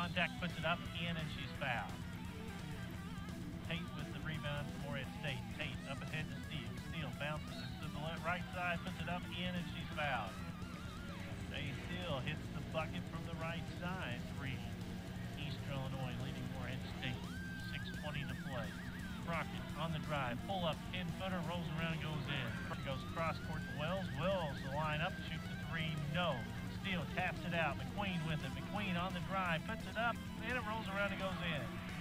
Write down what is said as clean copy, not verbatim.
contact, puts it up, in, and she's fouled. Tate with the rebound for Morehead State. Tate up ahead to Steele. Steele bounces it to the right side, puts it up, in, and she's fouled. Steele hits the bucket from the right side. 3. Eastern Illinois leading Morehead State. 6:20 to play. Crockett on the drive, pull up, 10-footer, rolls around, goes in. Goes cross court to Wells. Wells the line up, shoots a 3, no. Steele taps it out. McQueen with it. McQueen on the drive, puts it up, and it rolls around and goes in.